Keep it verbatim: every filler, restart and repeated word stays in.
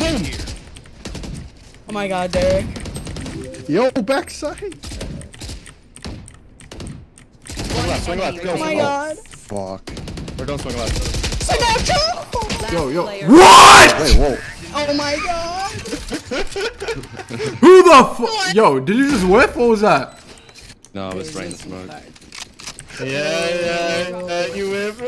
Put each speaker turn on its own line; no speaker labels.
Boom.
Oh my god, Derek.
Yo, backside.
Swing left, swing left. Go,
Oh my
swing
god.
Fuck.
left. Or don't swing left.
Yo, yo.
What?
Wait, whoa.
Oh my god.
Who the fuck? Yo, did you just whiff? What was that?
No, it was right in the smoke.
Sorry.
Yeah, yeah, yeah, you whip.